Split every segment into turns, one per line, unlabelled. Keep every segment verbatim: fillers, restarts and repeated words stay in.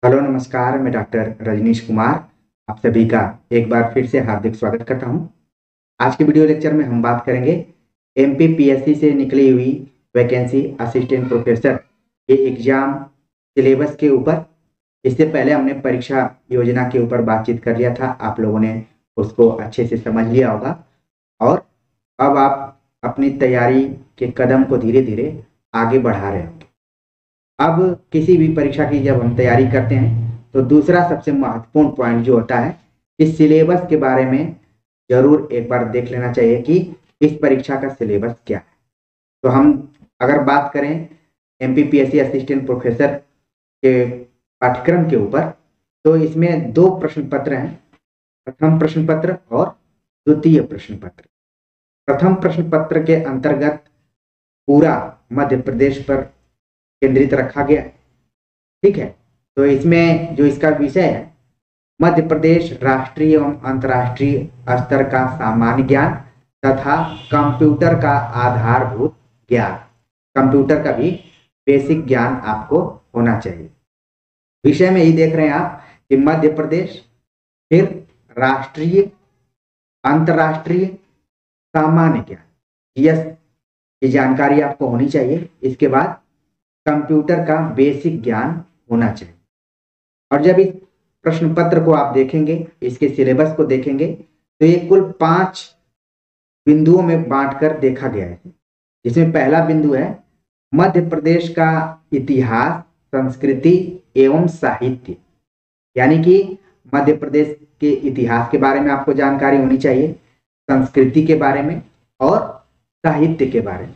Hello नमस्कार, मैं doctor Rajneesh Kumar आप सभी का एक बार फिर से हार्दिक स्वागत करता हूं। आज के वीडियो लेक्चर में हम बात करेंगे एमपीपीएससी से निकली हुई वैकेंसी असिस्टेंट प्रोफेसर के एग्जाम सिलेबस के ऊपर। इससे पहले हमने परीक्षा योजना के ऊपर बातचीत कर लिया था, आप लोगों ने उसको अच्छे से समझ लिया होगा और अब आप अपनी तैयारी के कदम को धीरे धीरे आगे बढ़ा रहे होंगे। अब किसी भी परीक्षा की जब हम तैयारी करते हैं तो दूसरा सबसे महत्वपूर्ण पॉइंट जो होता है कि सिलेबस के बारे में जरूर एक बार देख लेना चाहिए कि इस परीक्षा का सिलेबस क्या है। तो हम अगर बात करें एमपीपीएससी असिस्टेंट प्रोफेसर के पाठ्यक्रम के ऊपर, तो इसमें दो प्रश्न पत्र हैं, प्रथम प्रश्न पत्र और द्वितीय प्रश्न पत्र। प्रथम प्रश्न पत्र के अंतर्गत पूरा मध्य प्रदेश पर केंद्रित रखा गया है। ठीक है, तो इसमें जो इसका विषय है मध्य प्रदेश राष्ट्रीय एवं अंतर्राष्ट्रीय स्तर का सामान्य ज्ञान तथा कंप्यूटर का आधारभूत ज्ञान, कंप्यूटर का भी बेसिक ज्ञान आपको होना चाहिए। विषय में ही देख रहे हैं आप कि मध्य प्रदेश, फिर राष्ट्रीय, अंतर्राष्ट्रीय, सामान्य ज्ञान, जीएस की जानकारी आपको होनी चाहिए। इसके बाद कंप्यूटर का बेसिक ज्ञान होना चाहिए। और जब इस प्रश्न पत्र को आप देखेंगे, इसके सिलेबस को देखेंगे, तो ये कुल पांच बिंदुओं में बांटकर देखा गया है। जिसमें पहला बिंदु है मध्य प्रदेश का इतिहास, संस्कृति एवं साहित्य, यानी कि मध्य प्रदेश के इतिहास के बारे में आपको जानकारी होनी चाहिए, संस्कृति के बारे में और साहित्य के बारे में।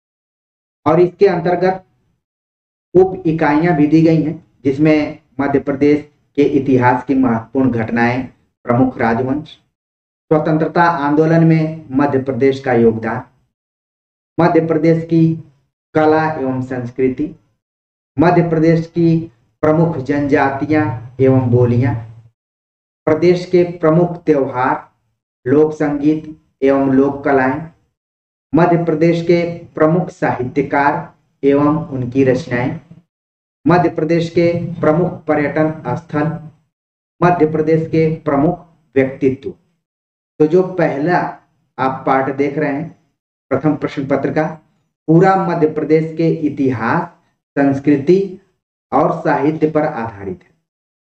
और इसके अंतर्गत उप इकाइयां भी दी गई हैं, जिसमें मध्य प्रदेश के इतिहास की महत्वपूर्ण घटनाएं, प्रमुख राजवंश, स्वतंत्रता आंदोलन में मध्य प्रदेश का योगदान, मध्य प्रदेश की कला एवं संस्कृति, मध्य प्रदेश की प्रमुख जनजातियां एवं बोलियां, प्रदेश के प्रमुख त्योहार, लोक संगीत एवं लोक कलाएं, मध्य प्रदेश के प्रमुख साहित्यकार एवं उनकी रचनाएं, मध्य प्रदेश के प्रमुख पर्यटन स्थल, मध्य प्रदेश के प्रमुख व्यक्तित्व। तो जो पहला आप पार्ट देख रहे हैं प्रथम प्रश्न पत्र का, पूरा मध्य प्रदेश के इतिहास, संस्कृति और साहित्य पर आधारित है।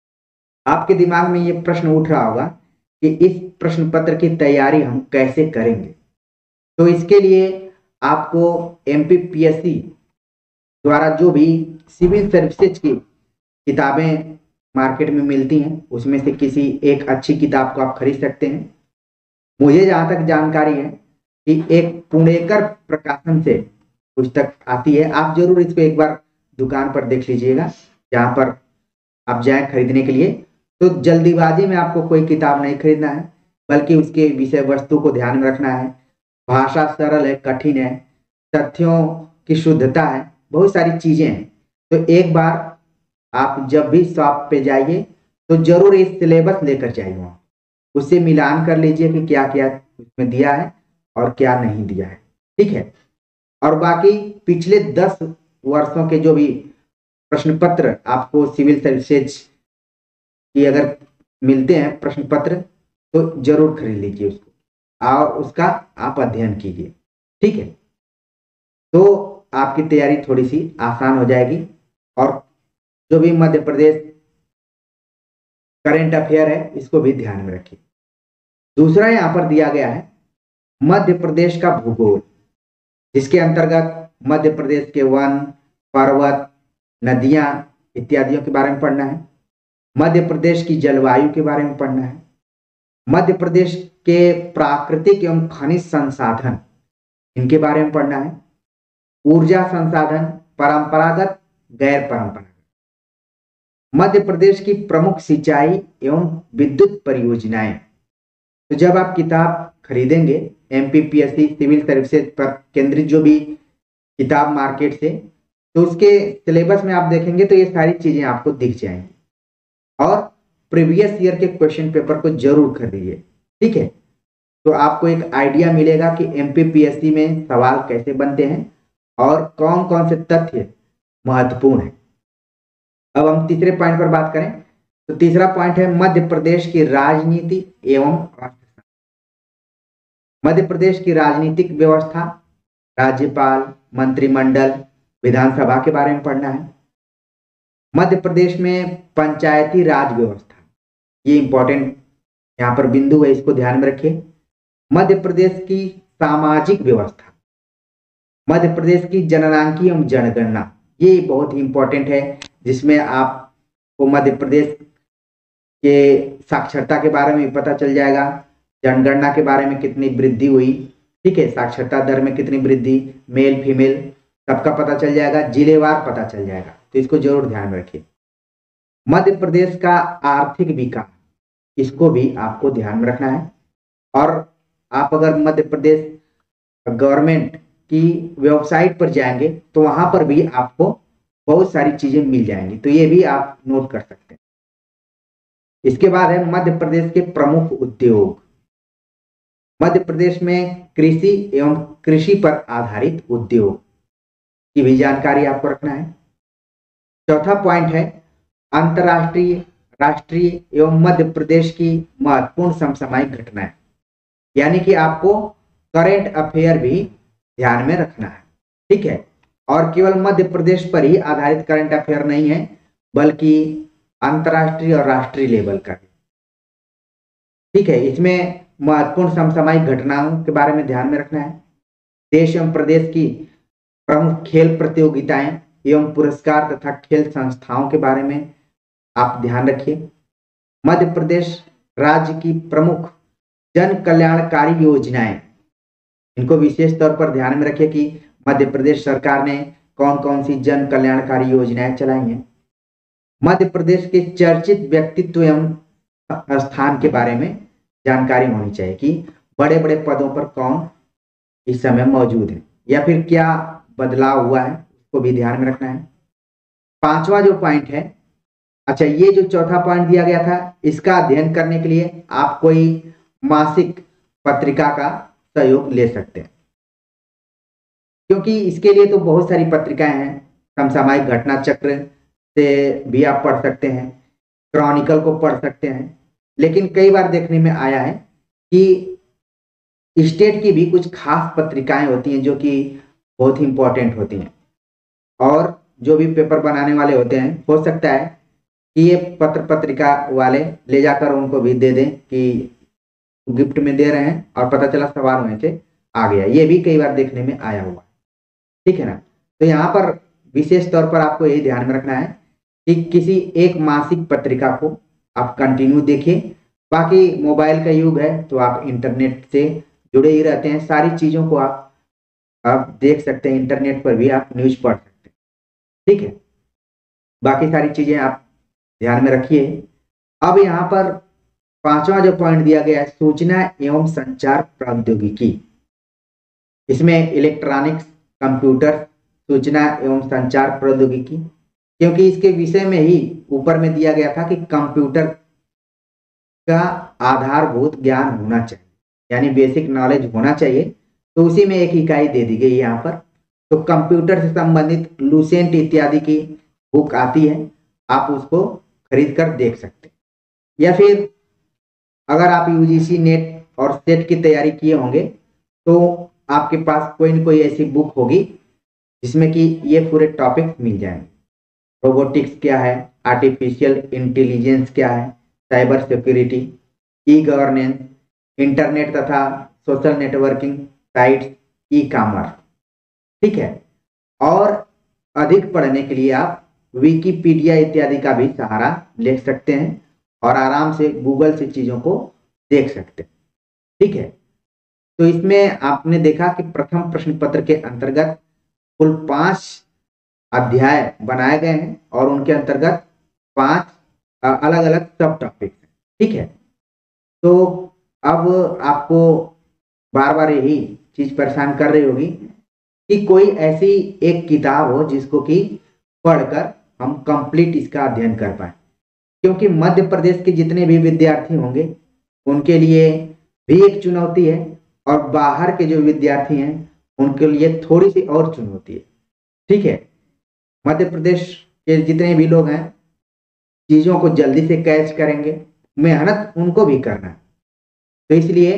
आपके दिमाग में ये प्रश्न उठ रहा होगा कि इस प्रश्न पत्र की तैयारी हम कैसे करेंगे। तो इसके लिए आपको एमपीपीएससी द्वारा जो भी सिविल सर्विसेज की किताबें मार्केट में मिलती हैं, उसमें से किसी एक अच्छी किताब को आप खरीद सकते हैं। मुझे जहाँ तक जानकारी है कि एक पुणेकर प्रकाशन से पुस्तक आती है, आप जरूर इसको एक बार दुकान पर देख लीजिएगा जहाँ पर आप जाएं खरीदने के लिए। तो जल्दीबाजी में आपको कोई किताब नहीं खरीदना है, बल्कि उसके विषय वस्तु को ध्यान में रखना है। भाषा सरल है, कठिन है, तथ्यों की शुद्धता है, बहुत सारी चीजें हैं। तो एक बार आप जब भी शॉप पे जाइए तो जरूर इस सिलेबस लेकर जाइए, वहाँ उससे मिलान कर लीजिए कि क्या क्या उसमें दिया है और क्या नहीं दिया है। ठीक है, और बाकी पिछले दस वर्षों के जो भी प्रश्न पत्र आपको सिविल सर्विसेज की अगर मिलते हैं प्रश्न पत्र, तो जरूर खरीद लीजिए उसको और उसका आप अध्ययन कीजिए। ठीक है, तो आपकी तैयारी थोड़ी सी आसान हो जाएगी। और जो भी मध्य प्रदेश करंट अफेयर है, इसको भी ध्यान में रखिए। दूसरा यहाँ पर दिया गया है मध्य प्रदेश का भूगोल, जिसके अंतर्गत मध्य प्रदेश के वन, पर्वत, नदियां इत्यादियों के बारे में पढ़ना है, मध्य प्रदेश की जलवायु के बारे में पढ़ना है, मध्य प्रदेश के प्राकृतिक एवं खनिज संसाधन इनके बारे में पढ़ना है, ऊर्जा संसाधन, परंपरागत, गैर परंपरागत, मध्य प्रदेश की प्रमुख सिंचाई एवं विद्युत परियोजनाएं। तो जब आप किताब खरीदेंगे एमपीपीएससी सिविल सर्विसेज पर केंद्रित जो भी किताब मार्केट से, तो उसके सिलेबस में आप देखेंगे तो ये सारी चीजें आपको दिख जाएंगी। और प्रीवियस ईयर के क्वेश्चन पेपर को जरूर खरीदिए। ठीक है, तो आपको एक आइडिया मिलेगा कि एमपीपीएससी में सवाल कैसे बनते हैं और कौन कौन से तथ्य महत्वपूर्ण है। अब हम तीसरे पॉइंट पर बात करें तो तीसरा पॉइंट है मध्य प्रदेश की राजनीति एवं राष्ट्र। मध्य प्रदेश की राजनीतिक व्यवस्था, राज्यपाल, मंत्रिमंडल, विधानसभा के बारे में पढ़ना है। मध्य प्रदेश में पंचायती राज व्यवस्था, ये इंपॉर्टेंट यहाँ पर बिंदु है, इसको ध्यान में रखिए। मध्य प्रदेश की सामाजिक व्यवस्था, मध्य प्रदेश की जननांकी एवं जनगणना, ये बहुत ही इंपॉर्टेंट है, जिसमें आपको मध्य प्रदेश के साक्षरता के बारे में भी पता चल जाएगा, जनगणना के बारे में कितनी वृद्धि हुई, ठीक है, साक्षरता दर में कितनी वृद्धि, मेल फीमेल सबका पता चल जाएगा, जिलेवार पता चल जाएगा, तो इसको जरूर ध्यान में रखिए। मध्य प्रदेश का आर्थिक विकास, इसको भी आपको ध्यान में रखना है। और आप अगर मध्य प्रदेश गवर्नमेंट की वेबसाइट पर जाएंगे तो वहां पर भी आपको बहुत सारी चीजें मिल जाएंगी, तो ये भी आप नोट कर सकते हैं। इसके बाद है मध्य प्रदेश के प्रमुख उद्योग। मध्य प्रदेश में कृषि एवं कृषि पर आधारित उद्योग की भी जानकारी आपको रखना है। चौथा पॉइंट है अंतर्राष्ट्रीय, राष्ट्रीय एवं मध्य प्रदेश की महत्वपूर्ण समसामयिक घटनाएं, यानी कि आपको करंट अफेयर भी ध्यान में रखना है, ठीक है। और केवल मध्य प्रदेश पर ही आधारित करंट अफेयर नहीं है, बल्कि अंतर्राष्ट्रीय और राष्ट्रीय लेवल का भी, ठीक है। इसमें महत्वपूर्ण समसामयिक घटनाओं के बारे में ध्यान में रखना है। देश एवं प्रदेश की प्रमुख खेल प्रतियोगिताएं एवं पुरस्कार तथा खेल संस्थाओं के बारे में आप ध्यान रखिए। मध्य प्रदेश राज्य की प्रमुख जन कल्याणकारी योजनाएं, इनको विशेष तौर पर ध्यान में रखिए कि मध्य प्रदेश सरकार ने कौन कौन सी जन कल्याणकारी योजनाएं चलाई हैं। मध्य प्रदेश के चर्चित व्यक्तित्व एवं स्थान के बारे में जानकारी होनी चाहिए कि बड़े बड़े पदों पर कौन इस समय मौजूद है या फिर क्या बदलाव हुआ है, उसको भी ध्यान में रखना है। पांचवा जो पॉइंट है, अच्छा ये जो चौथा पॉइंट दिया गया था, इसका अध्ययन करने के लिए आप कोई मासिक पत्रिका का सहयोग ले सकते हैं, क्योंकि इसके लिए तो बहुत सारी पत्रिकाएं हैं। समसामयिक घटना चक्र से भी आप पढ़ सकते हैं, क्रॉनिकल को पढ़ सकते हैं, लेकिन कई बार देखने में आया है कि स्टेट की भी कुछ खास पत्रिकाएं होती हैं जो कि बहुत ही इंपॉर्टेंट होती हैं, और जो भी पेपर बनाने वाले होते हैं, हो सकता है कि ये पत्र पत्रिका वाले ले जाकर उनको भी दे दें कि गिफ्ट में दे रहे हैं और पता चला सवाल वहीं से आ गया, ये भी कई बार देखने में आया हुआ, ठीक है ना। तो यहाँ पर विशेष तौर पर आपको यही ध्यान में रखना है कि किसी एक मासिक पत्रिका को आप कंटिन्यू देखिए। बाकी मोबाइल का युग है तो आप इंटरनेट से जुड़े ही रहते हैं, सारी चीज़ों को आप आप देख सकते हैं, इंटरनेट पर भी आप न्यूज पढ़ सकते हैं, ठीक है। बाकी सारी चीज़ें आप ध्यान में रखिए। अब यहाँ पर पांचवा जो पॉइंट दिया गया है, सूचना एवं संचार प्रौद्योगिकी, इसमें इलेक्ट्रॉनिक्स, कंप्यूटर, सूचना एवं संचार प्रौद्योगिकी, क्योंकि इसके विषय में ही ऊपर में दिया गया था कि कंप्यूटर का आधारभूत ज्ञान होना चाहिए, यानी बेसिक नॉलेज होना चाहिए, तो उसी में एक इकाई दे दी गई यहाँ पर। तो कंप्यूटर से संबंधित लूसेंट इत्यादि की बुक आती है, आप उसको खरीद कर देख सकते हैं। या फिर अगर आप यूजीसी नेट और सेट की तैयारी किए होंगे तो आपके पास कोई न कोई ऐसी बुक होगी जिसमें कि ये पूरे टॉपिक्स मिल जाएंगे। रोबोटिक्स क्या है, आर्टिफिशियल इंटेलिजेंस क्या है, cyber security, e governance, internet तथा social networking sites, e commerce, ठीक है। और अधिक पढ़ने के लिए आप विकिपीडिया इत्यादि का भी सहारा ले सकते हैं और आराम से गूगल से चीज़ों को देख सकते हैं, ठीक है। तो इसमें आपने देखा कि प्रथम प्रश्न पत्र के अंतर्गत कुल पांच अध्याय बनाए गए हैं और उनके अंतर्गत पांच अलग अलग सब टॉपिक हैं, ठीक है। तो अब आपको बार बार यही चीज परेशान कर रही होगी कि कोई ऐसी एक किताब हो जिसको कि पढ़कर हम कंप्लीट इसका अध्ययन कर पाए, क्योंकि मध्य प्रदेश के जितने भी विद्यार्थी होंगे उनके लिए भी एक चुनौती है और बाहर के जो विद्यार्थी हैं उनके लिए थोड़ी सी और चुनौती है, ठीक है। मध्य प्रदेश के जितने भी लोग हैं चीज़ों को जल्दी से कैच करेंगे, मेहनत उनको भी करना है। तो इसलिए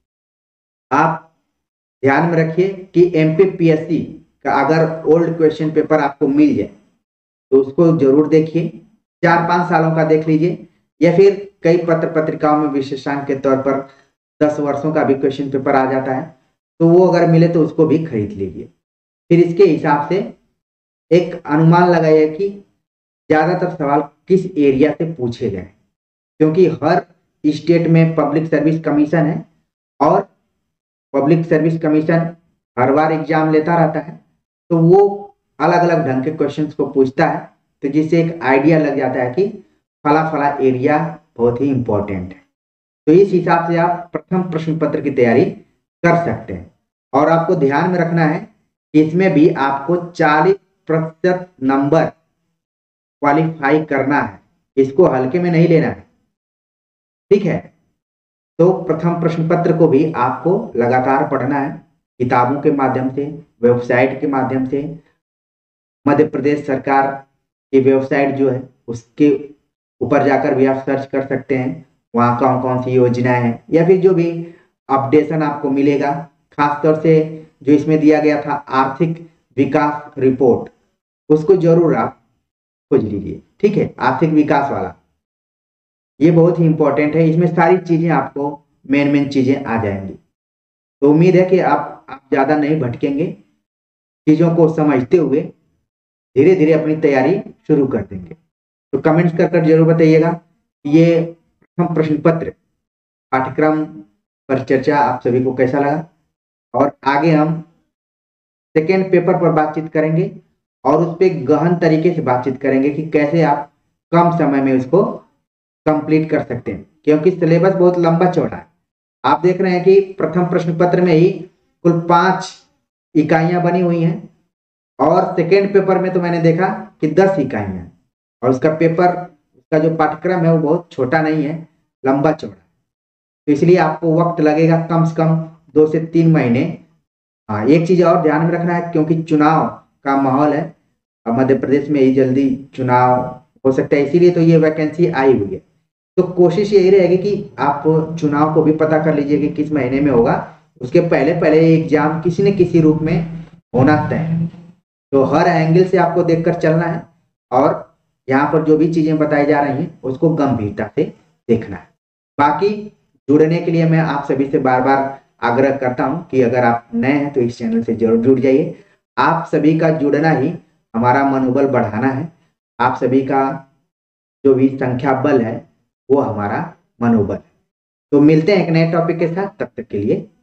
आप ध्यान में रखिए कि एमपीपीएससी का अगर ओल्ड क्वेश्चन पेपर आपको मिल जाए तो उसको जरूर देखिए, चार पाँच सालों का देख लीजिए, या फिर कई पत्र पत्रिकाओं में विशेषांक के तौर पर दस वर्षों का भी क्वेश्चन पेपर आ जाता है, तो वो अगर मिले तो उसको भी खरीद लीजिए। फिर इसके हिसाब से एक अनुमान लगाइए कि ज़्यादातर सवाल किस एरिया से पूछे गए, क्योंकि हर स्टेट में पब्लिक सर्विस कमीशन है और पब्लिक सर्विस कमीशन हर बार एग्जाम लेता रहता है, तो वो अलग अलग ढंग के क्वेश्चंस को पूछता है, तो जिससे एक आइडिया लग जाता है कि फला फला एरिया बहुत ही इंपॉर्टेंट है। तो इस हिसाब से आप प्रथम प्रश्न पत्र की तैयारी कर सकते हैं। और आपको ध्यान में रखना है कि इसमें भी आपको चालीस प्रतिशत नंबर क्वालिफाई करना है, इसको हल्के में नहीं लेना है, ठीक है। तो प्रथम प्रश्न पत्र को भी आपको लगातार पढ़ना है, किताबों के माध्यम से, वेबसाइट के माध्यम से। मध्य प्रदेश सरकार की वेबसाइट जो है उसके ऊपर जाकर भी आप सर्च कर सकते हैं, वहाँ कौन कौन सी योजनाएं हैं, या फिर जो भी अपडेशन आपको मिलेगा, खासतौर से जो इसमें दिया गया था आर्थिक विकास रिपोर्ट, उसको जरूर आप खोज लीजिए, ठीक है। आर्थिक विकास वाला ये बहुत ही इंपॉर्टेंट है, इसमें सारी चीजें आपको मेन मेन चीजें आ जाएंगी। तो उम्मीद है कि आप आप ज्यादा नहीं भटकेंगे, चीजों को समझते हुए धीरे धीरे अपनी तैयारी शुरू कर देंगे। तो कमेंट्स कर कर जरूर बताइएगा ये प्रथम प्रश्न पत्र पाठ्यक्रम पर चर्चा आप सभी को कैसा लगा, और आगे हम सेकेंड पेपर पर बातचीत करेंगे और उस पर गहन तरीके से बातचीत करेंगे कि कैसे आप कम समय में उसको कंप्लीट कर सकते हैं, क्योंकि सिलेबस बहुत लंबा चौड़ा है। आप देख रहे हैं कि प्रथम प्रश्न पत्र में ही कुल पांच इकाइयां बनी हुई हैं, और सेकेंड पेपर में तो मैंने देखा कि दस इकाइयां, और उसका पेपर, उसका जो पाठ्यक्रम है वो बहुत छोटा नहीं है, लंबा चौड़ा। तो इसलिए आपको वक्त लगेगा कम से कम दो से तीन महीने। हाँ, एक चीज और ध्यान में रखना है, क्योंकि चुनाव का माहौल है, मध्य प्रदेश में ही जल्दी चुनाव हो सकता है, इसीलिए तो ये वैकेंसी आई हुई है। तो कोशिश यही रहेगी कि आप चुनाव को भी पता कर लीजिए कि किस महीने में होगा, उसके पहले पहले एग्जाम किसी न किसी रूप में होना तय है। तो हर एंगल से आपको देखकर चलना है, और यहाँ पर जो भी चीजें बताई जा रही हैं उसको गंभीरता से देखना है। बाकी जुड़ने के लिए मैं आप सभी से बार बार आग्रह करता हूं कि अगर आप नए हैं तो इस चैनल से जरूर जुड़ जाइए। आप सभी का जुड़ना ही हमारा मनोबल बढ़ाना है, आप सभी का जो भी संख्या बल है वो हमारा मनोबल है। तो मिलते हैं एक नए टॉपिक के साथ, तब तक के लिए